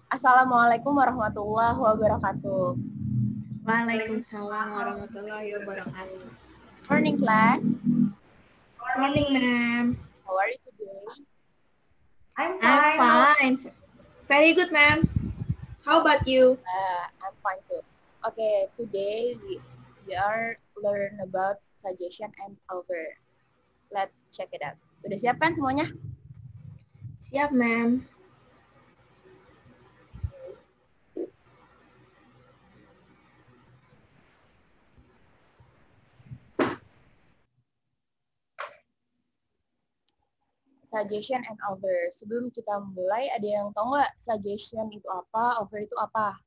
Assalamualaikum warahmatullahi wabarakatuh. Waalaikumsalam warahmatullahi wabarakatuh. Morning class. Morning, ma'am. How are you today? I'm fine. Very good, ma'am. How about you? I'm fine too. Okay, today we are learn about suggestion and over. Let's check it out. Udah siap kan semuanya? Siap, ma'am. Suggestion and over. Sebelum kita mulai, ada yang tahu nggak suggestion itu apa, over itu apa?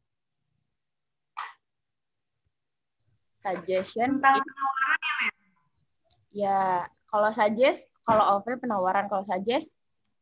Suggestion Tentang itu, penawaran ya, ma'am? ya, kalau suggest, kalau over penawaran, kalau suggest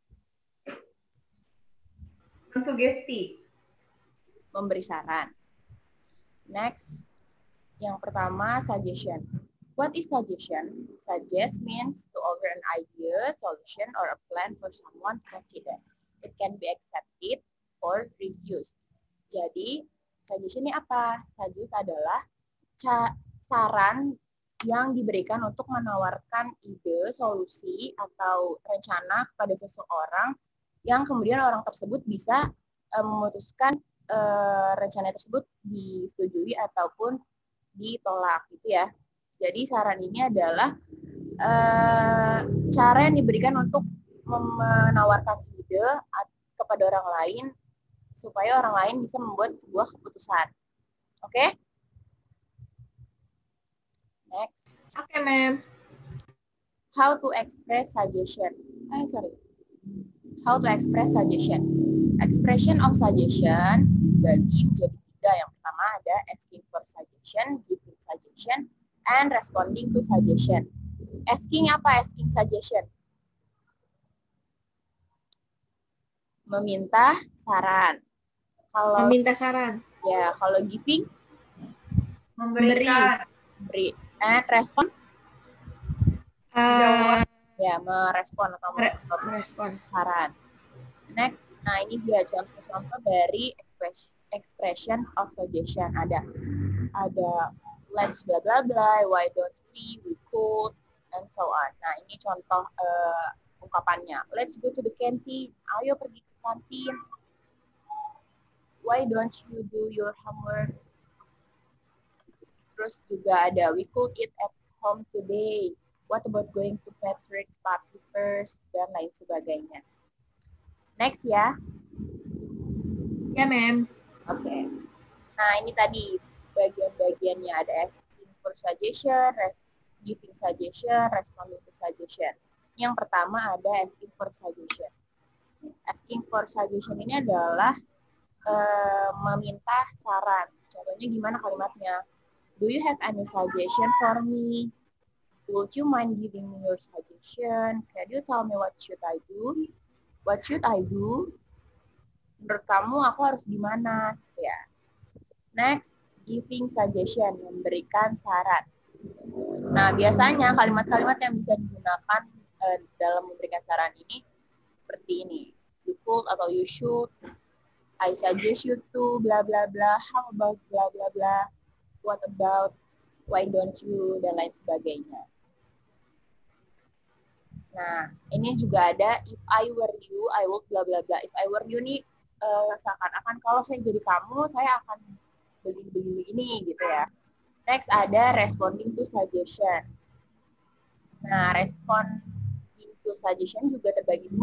Sugesti. memberi saran. Next, yang pertama suggestion. What is suggestion? Suggest means to offer an idea, solution, or a plan for someone to consider. It can be accepted or refused. Jadi, suggestion ini apa? Suggest adalah saran yang diberikan untuk menawarkan ide, solusi, atau rencana kepada seseorang yang kemudian orang tersebut bisa memutuskan rencana tersebut disetujui ataupun ditolak gitu ya. Jadi saran ini adalah cara yang diberikan untuk menawarkan ide kepada orang lain supaya orang lain bisa membuat sebuah keputusan. Oke? Next. Oke, ma'am. How to express suggestion. How to express suggestion. Expression of suggestion dibagi menjadi 3. Yang pertama ada asking for suggestion, giving suggestion, and responding to suggestion. Asking apa? Asking suggestion. Meminta saran. Meminta saran. Ya, kalau giving Memberi. And respond ya, merespon atau merespon saran. Next, nah ini dia contoh-contoh dari expression of suggestion. Ada let's bla bla bla, why don't we could, and so on. Nah ini contoh ungkapannya. Let's go to the canteen. Ayo pergi ke kantin. Why don't you do your homework? Terus juga ada we could eat at home today. What about going to Patrick's party first? Dan lain sebagainya. Next ya. Ya, ma'am. Oke. Nah, ini tadi bagian-bagiannya ada asking for suggestion, giving suggestion, responding to suggestion. Yang pertama ada asking for suggestion. Asking for suggestion ini adalah meminta saran. Contohnya gimana kalimatnya? Do you have any suggestion for me? Would you mind giving me your suggestion? Can you tell me what should I do? What should I do? Menurut kamu aku harus gimana? Ya. Next, giving suggestion, memberikan saran. Nah, biasanya kalimat-kalimat yang bisa digunakan dalam memberikan saran ini seperti ini. You could atau you should. I suggest you to bla bla bla. How about bla bla bla. What about? Why don't you? Dan lain sebagainya. Nah, ini juga ada if I were you, I would bla bla bla. If I were you nih seakan-akan kalau saya jadi kamu, saya akan begini gitu ya. Next ada responding to suggestion. Nah, responding to suggestion juga terbagi 2.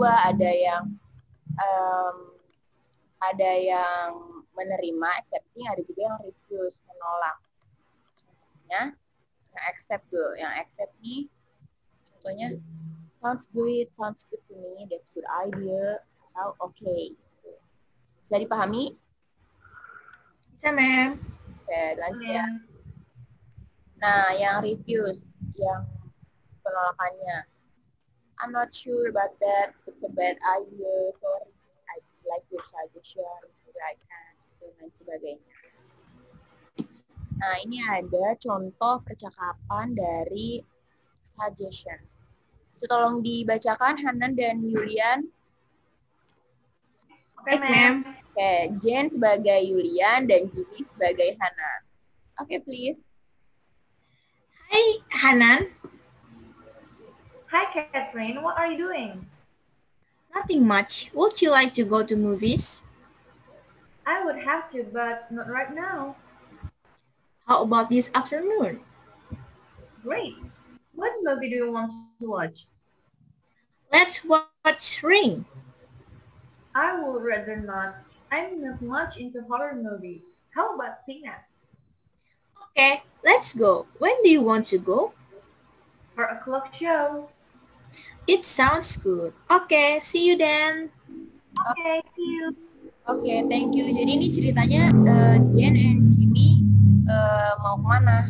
Ada yang menerima, accepting, ada juga yang refuse, menolak. Contohnya, yang accept dulu. Yang accept nih, contohnya, sounds good to me, that's good idea, atau okay. Bisa dipahami? Bisa, ma'am. Oke, lanjut ya. Nah, yang refuse, yang penolakannya. I'm not sure about that, it's a bad idea, sorry, I dislike your suggestion, sorry I can't, dan lain sebagainya. Nah, ini ada contoh percakapan dari suggestion. So, tolong dibacakan Hanan dan Yulian. Oke, ma'am. Oke, Jen sebagai Yulian dan Jimmy sebagai Hana. Oke, please. Hi, Hanan. Hi, Catherine. What are you doing? Nothing much. Would you like to go to movies? I would have to, but not right now. How about this afternoon? Great. What movie do you want to watch? Let's watch Ring. I would rather not. I'm not much into horror movies. How about Tina? Okay, let's go. When do you want to go? 4 o'clock show. It sounds good. Okay, see you then. Okay, see you. Oke, thank you. Jadi ini ceritanya Jen and Jimmy mau kemana?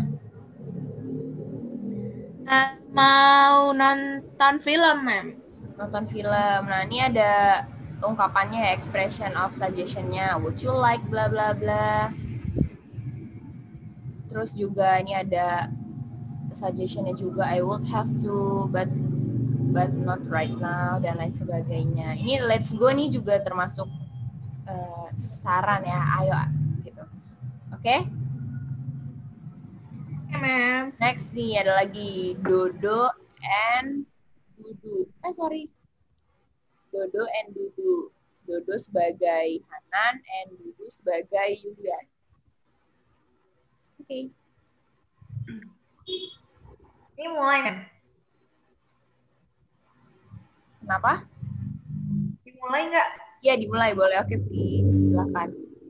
Mau nonton film, ma'am. Nonton film. Nah, ini ada ungkapannya, expression of suggestion-nya. Would you like bla bla bla. Terus juga ini ada suggestion-nya juga, I would have to but not right now, dan lain sebagainya. Ini let's go nih juga termasuk saran ya, ayo gitu. Oke? Okay, ma'am. Next nih ada lagi Dodo and Dudu. Dodo and Dudu. Dodo sebagai Hanan and Dudu sebagai Yulian. Oke. Ini mulai, ma'am. Kenapa? Dimulai nggak? Ya, dimulai boleh. Oke, please. Silakan.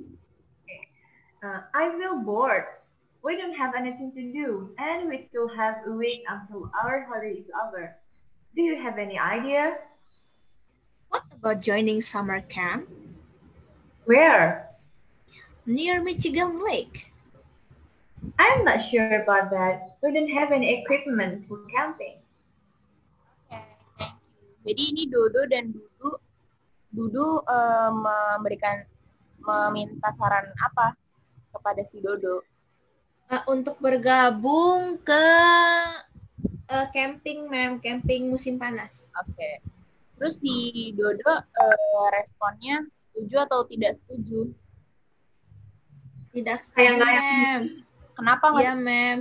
I feel bored. We don't have anything to do, and we still have a week until our holiday is over. Do you have any idea? What about joining summer camp Where? near Michigan Lake? I'm not sure about that. We don't have any equipment for camping. Oke, thank you. Jadi ini Dodo dan Dudu meminta saran apa kepada si Dodo? Untuk bergabung ke camping, ma'am. Camping musim panas. Oke. Terus si Dodo responnya setuju atau tidak setuju? Tidak Kayak setuju, nggak ma'am. Kenapa nggak Iya, ma'am.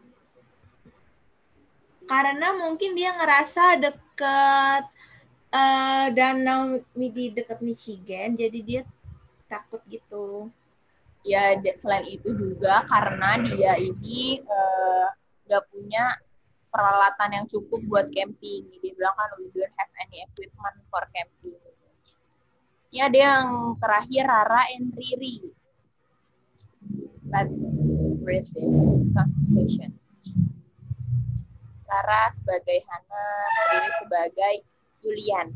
Karena mungkin dia ngerasa deket danau di dekat Michigan, jadi dia takut gitu. Ya, selain itu juga karena dia ini nggak punya peralatan yang cukup buat camping. Dia bilang kan, we don't have any equipment for camping. Ya, ada yang terakhir Rara and Riri. Let's read this conversation. Rara sebagai Hana, Riri sebagai Julian.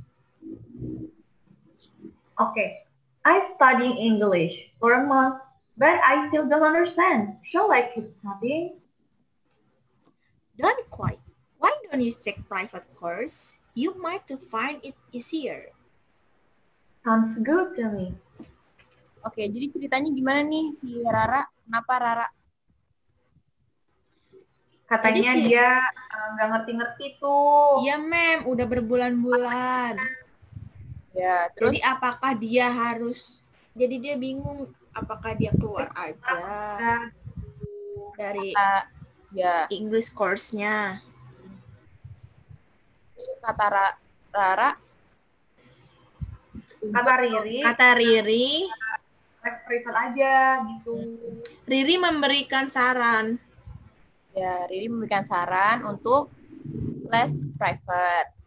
Okay. I studying English for a month, but I still don't understand. Shall I keep studying? Don't quite. Why don't you take private course? You might to find it easier. Sounds good to me. Oke, jadi ceritanya gimana nih si Rara? Kenapa Rara? Katanya Jadi sih- dia nggak ngerti-ngerti tuh. Iya, ma'am. Udah berbulan-bulan. Ya, terus Jadi apakah dia harus... Jadi dia bingung apakah dia keluar aja dari ya English course-nya. kata Rara Kata Riri, Kata Riri, private aja gitu. Riri memberikan saran. ya Riri memberikan saran untuk les private.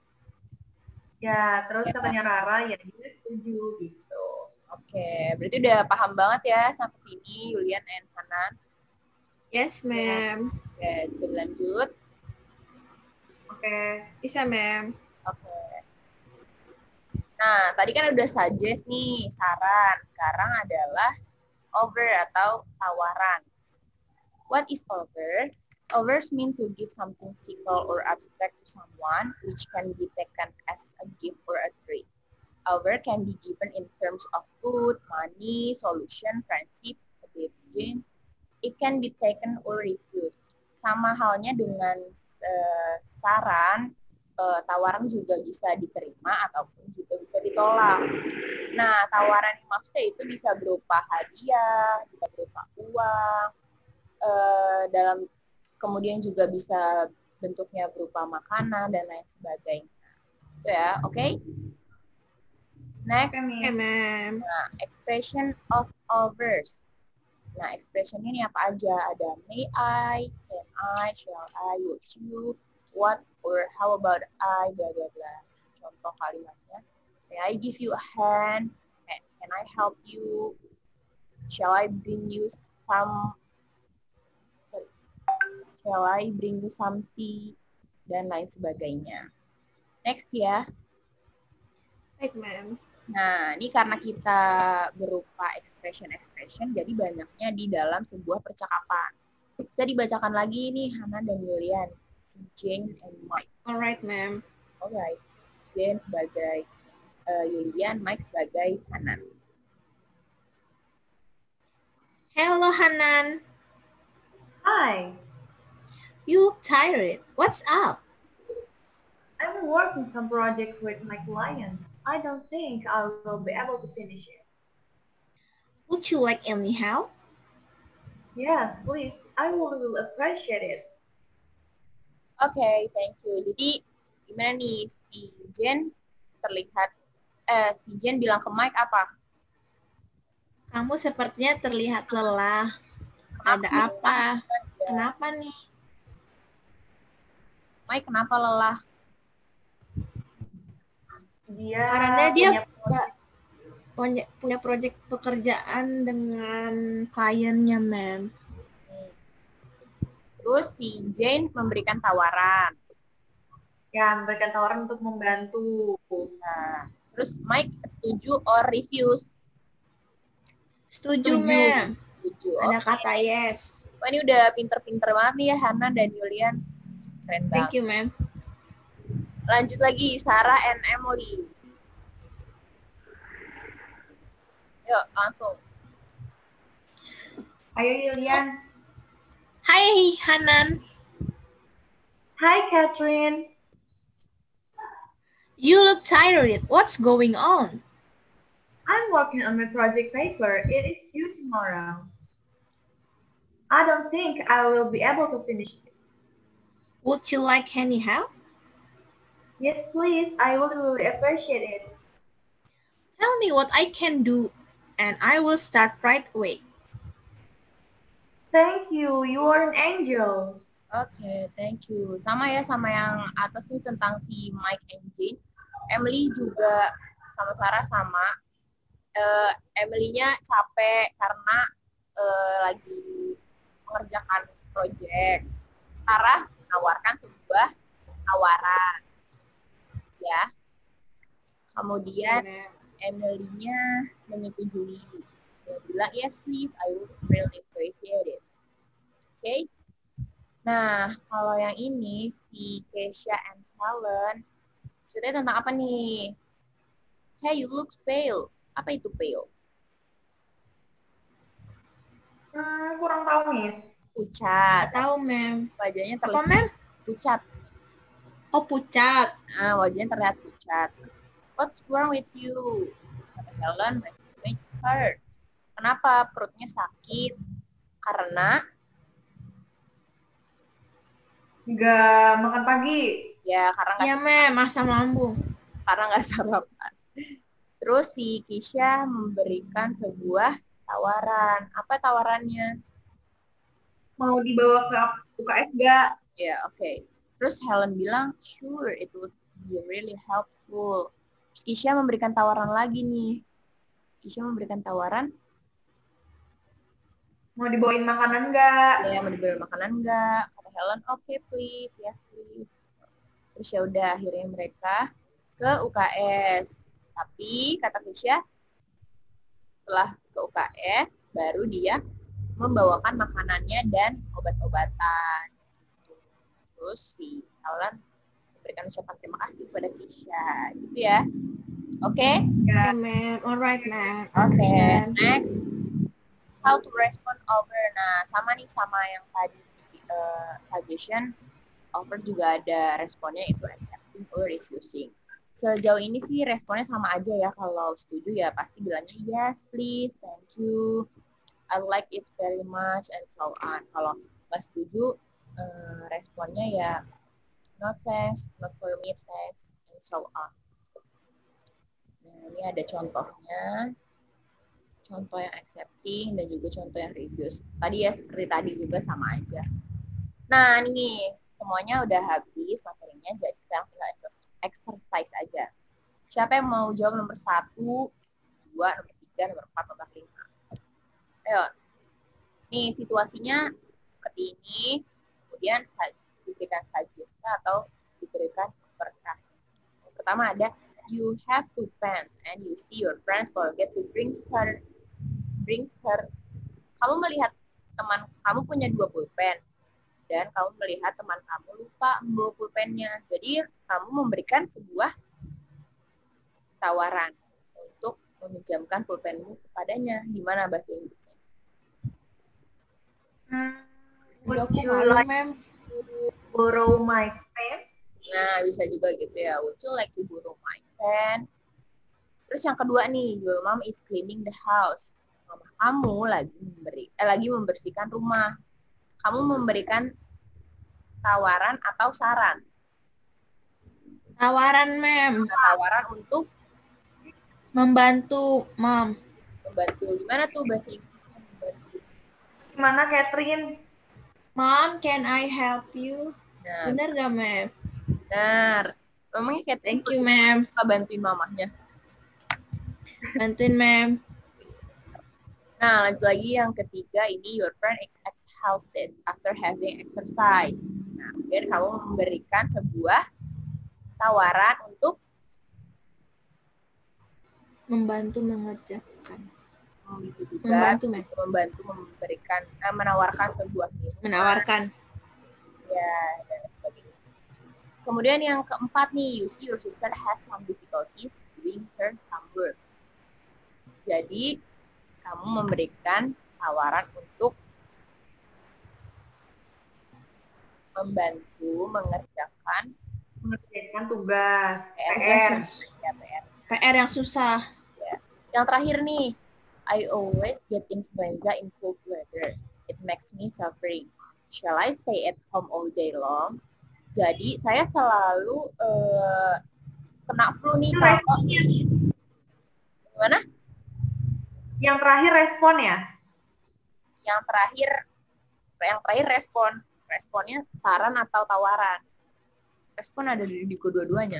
Ya, terus Ya. katanya Rara, ya dia setuju gitu. Oke, berarti udah paham banget ya sampai sini Julian and Hanan. Yes, ma'am. Oke, bisa lanjut. Oke. Bisa, ma'am. Oke. Nah, tadi kan udah suggest nih, saran. Sekarang adalah offer atau tawaran. What is offer? Offers mean to give something simple or abstract to someone, which can be taken as a gift or a treat. Offer can be given in terms of food, money, solution, friendship, engagement. It can be taken or refused. Sama halnya dengan saran, tawaran juga bisa diterima ataupun juga atau bisa ditolak. Nah, tawaran yang maksudnya itu bisa berupa hadiah, bisa berupa uang, kemudian juga bisa bentuknya berupa makanan dan lain sebagainya. Itu ya, oke? Next, Okay, ma'am. nah, expression of offers. Nah, expression ini apa aja? Ada may I, can I, shall I, would you, what, or how about I, bla bla bla. Contoh kalimatnya. May I give you a hand? Can I help you? Shall I bring you some? Sorry. Shall I bring you some tea? Dan lain sebagainya. Next ya. Baik, ma'am. Nah, ini karena kita berupa expression, jadi banyaknya di dalam sebuah percakapan. Bisa dibacakan lagi nih, Hanan dan Yulian. Si Jane and Mike. Alright, ma'am. Alright. Jane sebagai Yulian, Mike sebagai Hanan. Hello, Hanan. Hi, You look tired. What's up? I'm working some project with my client. I don't think I will be able to finish it. Would you like any help? Yes, please. I will appreciate it. Oke, thank you. Jadi, gimana nih si Jane terlihat, si Jane bilang ke Mike apa? Kamu sepertinya terlihat lelah. Ada apa? Kenapa nih? Mike, kenapa lelah? Karena dia punya proyek pekerjaan dengan kliennya, ma'am. Terus si Jane memberikan tawaran. Ya, memberikan tawaran untuk membantu. Nah, terus Mike setuju or refuse? Setuju, ma'am. Setuju. Ada Oke. kata yes. Wah, ini udah pinter-pinter banget nih ya Hana dan Julian. Keren Thank banget. you, ma'am. Lanjut lagi, Sarah and Emily. Yuk, langsung. Ayo, Yulian. Hai, Hanan. Hi, Catherine. You look tired. What's going on? I'm working on my project paper. It is due tomorrow. I don't think I will be able to finish it. Would you like any help? Yes, please. I will really appreciate it. Tell me what I can do, and I will start right away. Thank you. You are an angel. Oke, thank you. Sama ya sama yang atas nih tentang si Mike and Jane. Emily juga sama Sarah sama. Emily-nya capek karena lagi mengerjakan proyek. Sarah menawarkan sebuah tawaran. Ya. Kemudian Emily-nya menyetujui. Dia bilang, yes please, I would really appreciate it. Oke. Nah, kalau yang ini, si Keisha and Helen, ceritanya tentang apa nih? Hey, you look pale. Apa itu pale? Kurang tahu nih. Pucat. Tahu, ma'am. Wajahnya Apa, terlihat ma'am? pucat. Oh, pucat. Nah, wajahnya terlihat pucat. What's wrong with you? Kata Helen, my stomach hurts. Kenapa perutnya sakit? Karena Nggak makan pagi. ya karena Iya, ma'am. Asam lambung. nggak sarapan. Terus si Kisha memberikan sebuah tawaran. Apa tawarannya? Mau dibawa ke UKS nggak? Ya, oke. Terus Helen bilang, sure, it would be really helpful. Terus Kisha memberikan tawaran lagi nih. Kisha memberikan tawaran, Mau dibawain makanan nggak? ya mau dibeli makanan nggak? Kata Helen, okay, please, yes please. Terus ya udah akhirnya mereka ke UKS. Tapi kata Kisha, setelah ke UKS, baru dia membawakan makanannya dan obat-obatan. Terus si Helen memberikan ucapan terima kasih kepada Kisha. Gitu ya. Oke? Ya, ma'am. Alright, ma'am. Oke. Next. How to respond over. Nah, sama nih sama yang tadi suggestion. Over juga ada responnya itu accepting or refusing. Sejauh ini sih responnya sama aja ya. Kalau setuju ya pasti bilangnya yes please, thank you, I like it very much, and so on. Kalau nggak setuju, responnya ya no thanks, not for me, thanks, and so on. Nah, ini ada contohnya. Contoh yang accepting dan juga contoh yang refuse. Tadi ya seperti tadi juga sama aja. Nah, nih semuanya udah habis materinya, jadi sekarang tinggal exercise aja. Siapa yang mau jawab nomor 1, 2, nomor 3, nomor 4, nomor 5? Ayo. Nih situasinya seperti ini, kemudian diberikan suggest atau diberikan berkah. Yang pertama ada, you have 2 pens and you see your friends forget to brings her. Kamu melihat teman kamu punya 2 pulpen dan kamu melihat teman kamu lupa membawa pulpennya. Jadi kamu memberikan sebuah tawaran untuk meminjamkan pulpenmu kepadanya. Gimana bahasa Inggrisnya? Would you like to borrow my pen? Nah, bisa juga gitu ya. Would you like to borrow my pen? Terus yang kedua nih, your mom is cleaning the house. Mama kamu lagi membersihkan rumah. Kamu memberikan tawaran atau saran? Tawaran, ma'am. Tawaran untuk Membantu, mom. membantu. Gimana tuh bahasa Inggrisnya membantu? Gimana, Catherine? Mom, can I help you? Nah, Bener gak, ma'am? benar. Memangnya Catherine Thank you, ma'am. suka bantuin mamahnya? Bantuin, ma'am. Nah, lanjut lagi yang ketiga, ini your friend is exhausted after having exercise. Nah, kemudian kamu memberikan sebuah tawaran untuk Membantu mengerjakan. bisa juga Membantu, ma'am. membantu memberikan menawarkan sebuah minuman. Menawarkan. Ya, dan sebagainya. Kemudian yang keempat nih, you see your sister has some difficulties doing her homework. Jadi kamu memberikan tawaran untuk membantu mengerjakan tugas PR. PR yang susah. Ya. Yang terakhir nih, I always get influenza in cold weather. It makes me suffering. Shall I stay at home all day long? Jadi saya selalu kena flu nih kalau gimana? Yang terakhir respon ya? Yang terakhir respon. Responnya saran atau tawaran. Respon ada di kedua-duanya.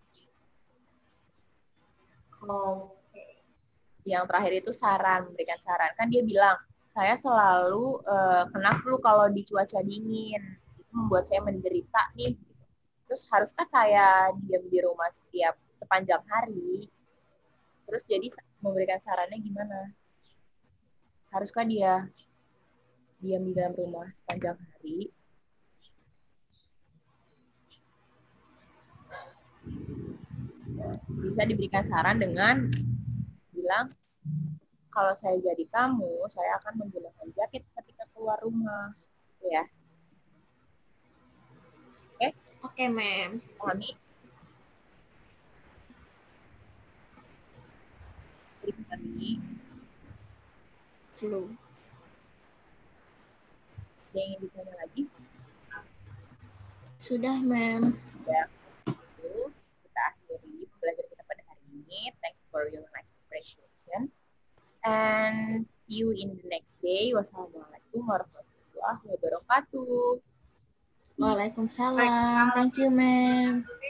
Yang terakhir itu saran, memberikan saran. Kan dia bilang, saya selalu kena flu kalau di cuaca dingin. Itu membuat saya menderita nih. Terus haruskah saya diam di rumah sepanjang hari? Terus jadi memberikan sarannya gimana? Haruskah dia diam di dalam rumah sepanjang hari? Bisa diberikan saran dengan bilang, kalau saya jadi kamu, saya akan menggunakan jaket ketika keluar rumah. Ya. Oke? Oke, ma'am. Pahami? Pahami? Flu. Ada yang ingin ditanya lagi? Sudah, ma'am. Ya. Itu kita akhiri pembelajaran kita pada hari ini. Thanks for your nice appreciation. And see you in the next day. Wassalamualaikum warahmatullahi wabarakatuh. Waalaikumsalam. Thank you, ma'am.